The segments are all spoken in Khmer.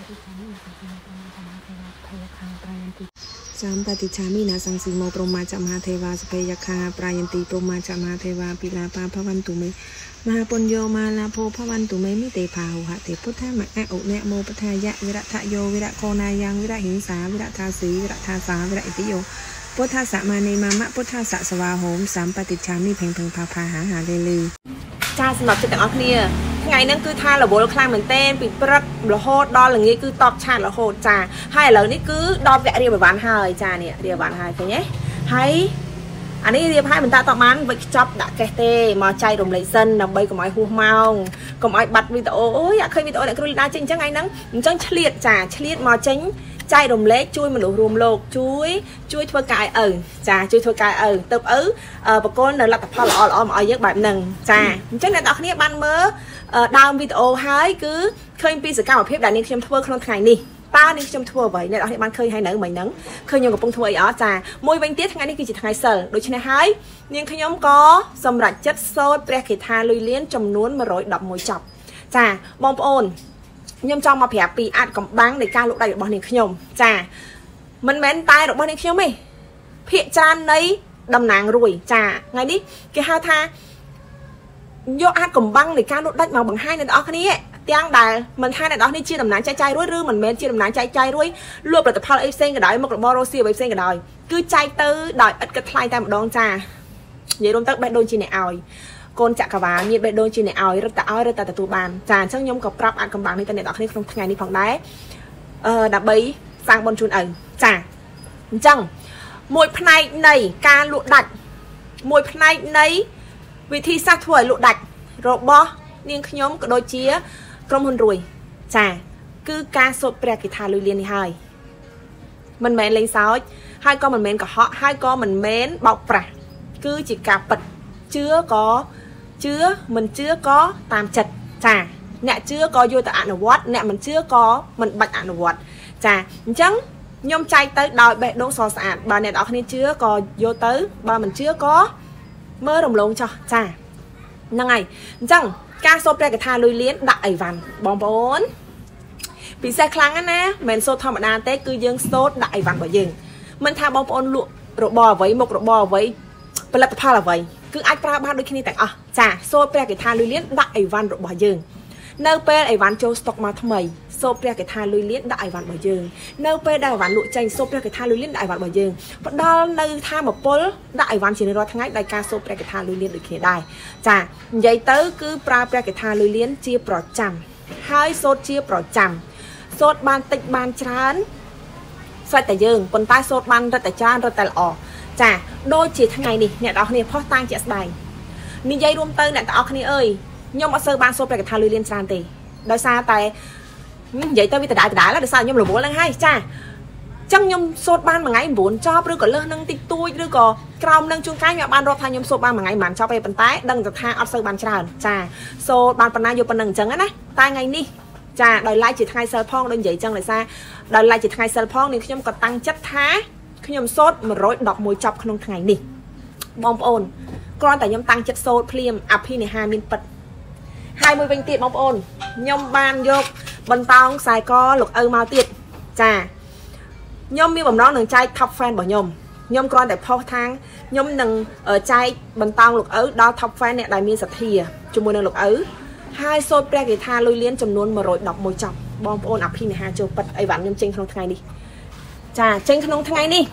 Sampatichami nasangsimo promacha mahatheva sapeyakha prayanti promacha mahatheva pilapa bhavantume mahapunyo malapho bhavantume mite phahuhate puttha ma'a une mo pathaya virathayo virakonayang virahingsa virathasi virathasa viratiyo puttha samane mama puttha sasawahom sampatichami pheng pha ha lele ចាសម្រាប់ចិត្តទាំងអស់គ្នាថ្ងៃហ្នឹងគឺថារវល់ខ្លាំងមែនទែនពីព្រឹករហូតដល់ល្ងាចគឺតបឆាតរហូតចាហើយឥឡូវនេះគឺដល់វគ្គរៀបអីវ៉ាន់ហើយចានេះរៀបអីវ៉ាន់ហើយឃើញទេហើយអានេះរៀបហើយមិនតាតបានវិចខ្ចប់ដាក់កេះទេមកចែករំលែកសិនដើម្បីកុំឲ្យហួសម៉ោងកុំឲ្យបាត់វីដេអូអូយអត់ឃើញវីដេអូអ្នកគ្រូលីដាចេញអញ្ចឹងថ្ងៃហ្នឹងអញ្ចឹងឆ្លៀតចាឆ្លៀតមកចេញចែករំលែកជួយមនុស្សរួមលោកជួយធ្វើការឲ្យឪចាជួយធ្វើការឲ្យឪទៅឪបកគលនៅលទ្ធផលល្អមកឲ្យយើងបែបហ្នឹងចាអញ្ចឹងអ្នកនរគ្នាបានមើលដើមវីដេអូហើយគឺឃើញពីសកម្មភាពដែលនាងខ្ញុំធ្វើក្នុងថ្ងៃនេះតើនាងខ្ញុំធ្វើអ្វីអ្នកនរគ្នាបានឃើញហើយនៅមិញហ្នឹងឃើញខ្ញុំកំពុងធ្វើអីអត់ចាមួយវិញទៀតថ្ងៃនេះគឺជាថ្ងៃសិលដូច្នេះហើយនាងខ្ញុំក៏សម្រេចចិត្តសូត្រព្រះគិថាលុយលៀនចំនួន111ចប់ចាបងប្អូនខ្ញុំចង់មកប្រាប់ពីអាចកំបាំងនៃការលក់ដាច់របស់នាងខ្ញុំចាមិនមែនតែរបស់នាងខ្ញុំទេភាគច្រើននៃតំណាងរួយចាថ្ងៃនេះគេហៅថាយកអាចកំបាំងនៃការលក់ដាច់មកបង្ហាញអ្នកនរគ្នាទាំងដែលមិនថាអ្នកនរគ្នាជាតំណាងចែកចាយរួយឬមិនមែនជាតំណាងចែកចាយរួយលក់ផលិតផលអីផ្សេងក៏ដោយមុខរបររស់ស៊ីអីផ្សេងក៏ដោយគឺចែកទៅដោយឥតគិតថ្លៃតែម្ដងចានិយាយរួមទៅបេះដូងជាអ្នកឲ្យកូនចក្រវាលមានបេះដូងជាអ្នកឲ្យរត់តែឲ្យរត់តែទទួលបានចាអញ្ចឹងខ្ញុំក៏ប្រាប់អាចកំបាំងនេះទៅអ្នកនរគ្នាក្នុងថ្ងៃនេះផងដែរដើម្បីសាងបុណ្យជូនឪចាអញ្ចឹងមួយផ្នែកនៃការលក់ដាច់មួយផ្នែកនៃវិធីសាស្ត្រធ្វើឲ្យលក់ដាច់របស់នាងខ្ញុំក៏ដូចជាក្រុមហ៊ុនរួយចាគឺការសូត្រព្រះគិថាលុយលៀននេះហើយមិនមែនលេងសើចហើយក៏មិនមែនកុហកហើយក៏មិនមែនបោកប្រាស់គឺជាការពិតជឿក៏ជឿមិនជឿក៏តាមចិត្តចាអ្នកជឿក៏យកទៅអនុវត្តអ្នកមិនជឿក៏មិនបាច់អនុវត្តចាអញ្ចឹងខ្ញុំចែកទៅដោយបេះដូងសស្អាតបើអ្នកនរគ្នាជឿក៏យកទៅបើមិនជឿក៏មើលរំលងចោះចាហ្នឹងហើយអញ្ចឹងការសូត្រព្រះគថាលុយលៀនដាក់អីវ៉ាន់បងប្អូនពិសេសខ្លាំងណាស់មិនសូត្រធម្មតាទេគឺយើងសូត្រដាក់អីវ៉ាន់របស់យើងមិនថាបងប្អូនលក់របស់អ្វីមុខរបរអ្វីផលិតផលអ្វីគឺអាចប្រើបានដូចគ្នាទាំងអស់ចាសូត្រព្រះគិថាលុយលៀនដាក់អីវ៉ាន់របស់យើងនៅពេលអីវ៉ាន់ចូលស្តុកមកថ្មីសូត្រព្រះគិថាលុយលៀនដាក់អីវ៉ាន់របស់យើងនៅពេលដែលអីវ៉ាន់លក់ចេញសូត្រព្រះគិថាលុយលៀនដាក់អីវ៉ាន់របស់យើងផ្ដល់នៅថាមពលដាក់អីវ៉ាន់ជារៀងរាល់ថ្ងៃដោយការសូត្រព្រះគិថាលុយលៀនដូចគ្នាដែរចានិយាយទៅគឺប្រើព្រះគិថាលុយលៀនជាប្រចាំហើយសូត្រជាប្រចាំសូត្របានតិចបានច្រើនស្រេចតែយើងប៉ុន្តែសូត្របានរត់តែច្រើនរត់តែល្អចាដូចជាថ្ងៃនេះអ្នកនរគ្នាផុសតាំងជាក់ស្ដែងនិយាយរួមទៅអ្នកនរគ្នាអើយខ្ញុំអត់សូវបានសូត្រព្រះគថាលុយលៀនច្រើនទេដោយសារតែនិយាយទៅវាដដែលដោយសារខ្ញុំរវល់ហ្នឹងហើយចាអញ្ចឹងខ្ញុំសូត្របានមួយថ្ងៃ9ចប់ឬក៏លើសនឹងតិចតួចឬក៏ក្រោមនឹងជួនកាលខ្ញុំបានរាប់ថាខ្ញុំសូត្របានមួយថ្ងៃមិនចប់ទេប៉ុន្តែដឹងថាអត់សូវបានច្រើនចាសូត្របានប៉ុណ្ណាយកប៉ុណ្ណឹងអញ្ចឹងណាតែថ្ងៃនេះចាដោយឡែកជាថ្ងៃសិលផងដូចនិយាយអញ្ចឹងដោយសារដោយឡែកជាថ្ងៃសិលផងនាងខ្ញុំក៏តាំងចិត្តថាខ្ញុំសូត្រ111ចប់ក្នុងថ្ងៃនេះបងប្អូនគ្រាន់តែខ្ញុំតាំងចិត្តសូត្រភ្លាមអភិនិហាមានពិតហើយមួយវិញទៀតបងប្អូនខ្ញុំបានយកបន្តោងខ្សែកលោកឪមកទៀតចាខ្ញុំមានបំណងនឹងចែក top fan របស់ខ្ញុំគ្រាន់តែផុសថាងខ្ញុំនឹងចែកបន្តោងលោកឪដល់ top fan អ្នកដែលមានសទ្ធាជាមួយនឹងលោកឪហើយសូត្រព្រះគិថាលុយលៀនចំនួន111ចប់បងប្អូនអភិនិហាចូលពិតអីវ៉ាន់ខ្ញុំចេញក្នុងថ្ងៃនេះចាចេញក្នុងថ្ងៃនេះ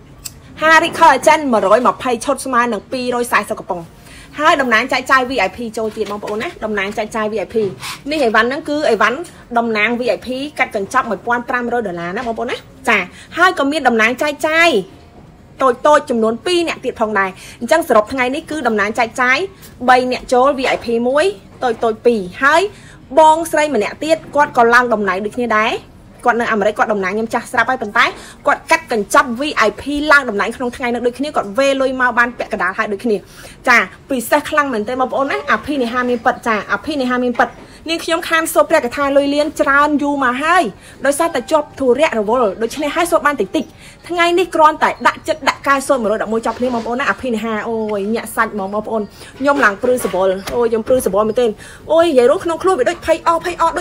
Harry Collagen 120ឈុតស្មើនឹង240កំប៉ុងហើយតំណាងចែកចាយ VIP ចូលទៀតបងប្អូនណាតំណាងចែកចាយ VIP នេះអីវ៉ាន់ហ្នឹងគឺអីវ៉ាន់តំណាង VIP កាត់កញ្ចប់$1,500ណាបងប្អូនណាចាហើយក៏មានតំណាងចែកចាយតូចចំនួន2អ្នកទៀតផងដែរអញ្ចឹងសរុបថ្ងៃនេះគឺតំណាងចែកចាយ3អ្នកចូល VIP 1តូច2ហើយបងស្រីម្នាក់ទៀតគាត់ក៏ឡើងតំណែងដូចគ្នាដែរគាត់នៅអាមេរិកគាត់តំណាងខ្ញុំចាស់ស្រាប់ហើយប៉ុន្តែគាត់កាត់កញ្ចប់ VIP ឡើងតំណែងក្នុងថ្ងៃនោះដូចគ្នាគាត់វេលុយមកបានពាក់កណ្ដាលហើយដូចគ្នាចាពិសេសខ្លាំងមែនទេបងប្អូនណាអភិនិហាមានពិតចាអភិនិហាមានពិតនាងខ្ញុំខានសូត្រព្រះគថាលុយលៀនច្រើនយូរមកហើយដោយសារតែជាប់ធុរៈរវល់ដូច្នេះហើយសូត្របានតិចថ្ងៃនេះគ្រាន់តែដាក់ចិត្តដាក់កាយសូត្រ111ចប់ភ្លាមបងប្អូនណាអភិនិហាអូយញាក់សាច់បងប្អូនខ្ញុំឡើងព្រឺសវល់អូយខ្ញុំព្រឺសវល់មែនទេអូយនិយាយរួមក្នុងខ្លួនវាដូចភ័យអស់ដូច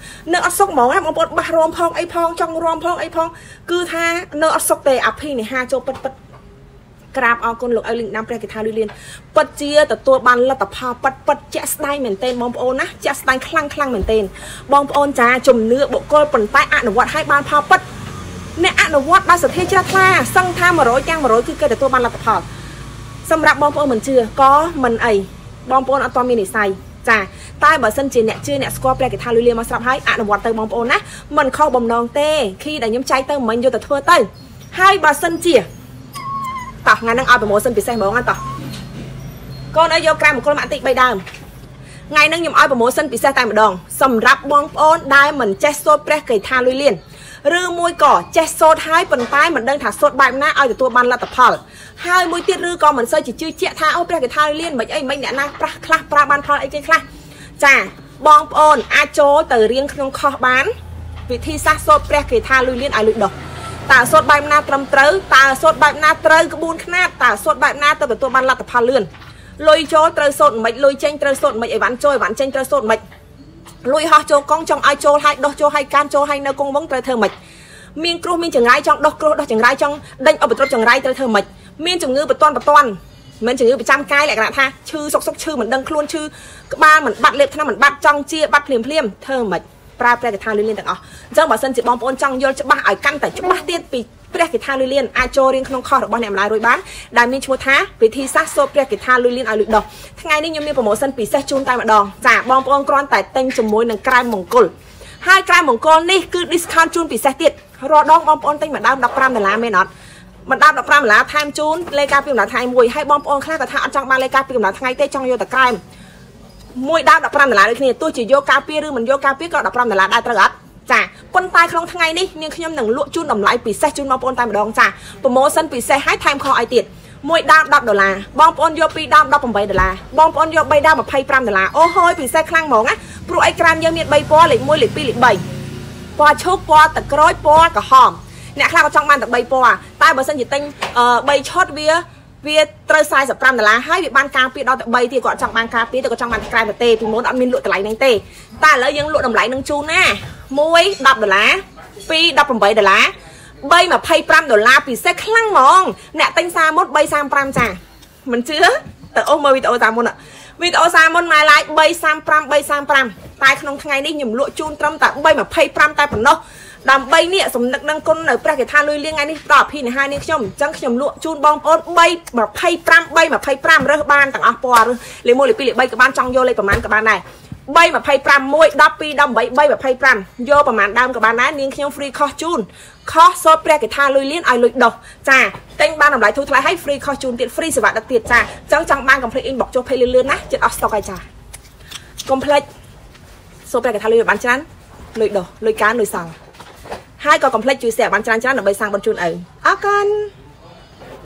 នៅអត់សុកហ្មងបងប្អូនបះរំផងអីផងចង់រំផងអីផងគឺថានៅអត់សុកទេអភិនិហាចូលពិតក្រាបអរគុណលោកអើលីងដាំព្រះកថាលឿនលៀនពិតជាទទួលបានលទ្ធផលពិតជាក់ស្ដែងមែនទែនបងប្អូនណាជាក់ស្ដែងខ្លាំងមែនទែនបងប្អូនចាជំនឿបុគ្គលប៉ុន្តែអនុវត្តឲ្យបានផលពិតអ្នកអនុវត្តបានសទ្ធាជ្រះថ្លាសឹងថា100ទាំង100គឺគេទទួលបានលទ្ធផលសម្រាប់បងប្អូនមិនជឿក៏មិនអីបងប្អូនអត់ទាន់មាននិស្ស័យចាតែបើសិនជាអ្នកជឿអ្នកស្គាល់ព្រះកថាលឿនលៀនមកស្រាប់ហើយអនុវត្តទៅបងប្អូនណាមិនខុសបំណងទេគីដែលខ្ញុំចែកទៅមិនយកទៅធ្វើទៅហើយបើសិនជាតោះថ្ងៃហ្នឹងឲ្យប្រម៉ូសិនពិសេសហ្មងណាតោះកូនឲ្យយកក្រែមមង្គលម៉ាក់តិច3ដើមថ្ងៃហ្នឹងខ្ញុំឲ្យប្រម៉ូសិនពិសេសតែម្ដងសម្រាប់បងប្អូនដែលមិនចេះសូត្រព្រះកថាលឿនលៀនឬមួយក៏ចេះសូត្រហើយប៉ុន្តែមិនដឹងថាសូត្របែបណាឲ្យទទួលបានលទ្ធផលហើយមួយទៀតឬក៏មិនសូវជាជឿជាក់ថាអូព្រះកថាលឿនលៀនមិនអីមិនអ្នកណាប្រាស់ខ្លះប្រើបានផលអីគេខ្លះចាបងប្អូនអាចចូលទៅរៀនក្នុងខុសបានវិធីសាស្ត្រសូត្រព្រះកថាលឿនលៀនឲ្យលឺដោះតើសូត្របែបណាត្រឹមត្រូវតើសូត្របែបណាត្រូវក្បួនខ្នាតតើសូត្របែបណាទៅទទួលបានលទ្ធផលលឿនលុយចូលត្រូវសូត្រមិនលុយចេញត្រូវសូត្រមិនអីវ៉ាន់ចូលអីវ៉ាន់ចេញត្រូវសូត្រមិនលុយហោះចូលកង់ចង់ឲ្យចូលឲ្យដោះចូលឲ្យកានចូលឲ្យនៅគង់វងត្រូវធ្វើមិនមានគ្រោះមានចង្រៃចង់ដោះគ្រោះដោះចង្រៃចង់ដេញឧបទ្រពចង្រៃត្រូវធ្វើមិនមានជំងឺបន្ទាន់មិនជំងឺប្រចាំកាយលក្ខណៈថាឈឺសុកឈឺមិនដឹងខ្លួនឈឺក្បាលមិនបាត់លេបថ្នាំមិនបាត់ចង់ជាបាត់ភ្លាមធ្វើមិនប្រើព្រះកថាលឿនលៀនទាំងអស់អញ្ចឹងបើសិនជាបងប្អូនចង់យល់ច្បាស់ឲ្យកាន់តែច្បាស់ទៀតពីព្រះកថាលឿនលៀនអាចចូលរៀនក្នុងខុសរបស់អ្នកម្ដាយរួយបានដែលមានឈ្មោះថាវិធីសាស្ត្រសូត្រព្រះកថាលឿនលៀនឲ្យលឺដោះថ្ងៃនេះខ្ញុំមានប្រូម៉ូសិនពិសេសជូនតែម្ដងចាបងប្អូនគ្រាន់តែទិញជាមួយនឹងក្រែមមង្គលហើយក្រែមមង្គលនេះគឺ discount ជូនពិសេសទៀតរាល់ដងបងប្អូនទិញម្ដង$15មែនអត់ម្ដង$15ថែមជូនលេខការពីកំណត់ថ្ងៃមួយហើយបងប្អូនខ្លះក៏ថាអត់ចង់បានលេខការពីកំណត់ថ្ងៃទេចង់យកតែក្រែមមួយដើម$15ដូចគ្នាទោះជាយកការពីឬមិនយកការពីក៏$15ដែរត្រូវអត់ចាប៉ុន្តែក្នុងថ្ងៃនេះនាងខ្ញុំនឹងលក់ជូនតម្លៃពិសេសជូនបងប្អូនតែម្ដងចាប្រូម៉ូសិនពិសេសឲ្យថែមខុសឲ្យទៀតមួយដើម$10បងប្អូនយកពីរដើម$18បងប្អូនយក3ដើម$25អូហើយពិសេសខ្លាំងហ្មងណាព្រោះអីក្រែមយើងមាន3ពណ៌លេខ1លេខ2លេខ3ពណ៌ឈូកពណ៌ទឹកក្រូចពណ៌ក្រហមអ្នកខ្លះក៏ចង់បានតែ3ពណ៌តែបើសិនជាទិញ3ឆុតវាត្រូវ$45ហើយវាបានការពារដល់តែ3ទៀតគាត់ចង់បានការពារទៅគាត់ចង់បានក្រែមទេពីមុនអត់មានលក់តម្លៃហ្នឹងទេតែឥឡូវយើងលក់តម្លៃនឹងជូនណា1 $10 2 $18 3 $25ពិសេសខ្លាំងហ្មងអ្នកទិញសារមុន335ចាមិនជឿទៅអូសមើលវីដេអូសារមុនវីដេអូសារមុនម៉ែឡាយ335តែក្នុងថ្ងៃនេះខ្ញុំលក់ជូនត្រឹមតែ325តែប៉ុណ្ណោះដើម្បីនេះសំណឹកនឹងគុណនៅព្រះកថាលឿនលៀនថ្ងៃនេះប្រអភិនិហានេះខ្ញុំអញ្ចឹងខ្ញុំលក់ជូនបងប្អូន325រើសបានទាំងអស់ពណ៌រើសលេខ1លេខ2លេខ3ក៏បានចង់យកលេខប្រមាណក៏បានដែរ325 1 12 18 325យកប្រមាណដើមក៏បានដែរនាងខ្ញុំ free cost ជូនខុសសូត្រព្រះកថាលឿនលៀនឲ្យលុយដោះចាទិញបានតម្លៃធូរថ្លៃឲ្យ free cost ជូនទៀត free សេវាដឹកទៀតចាអញ្ចឹងចង់បាន complete inbox ចុះ page លឿនណាចិត្តអស់ stock ហើយចា complete សូត្រព្រះកថាលឿនបានច្រើនលុយដោះលុយកើនលុយសល់ហើយក៏ complete ជួយ share បានច្រើនដើម្បីសាងបុណ្យជូនឪអរគុណ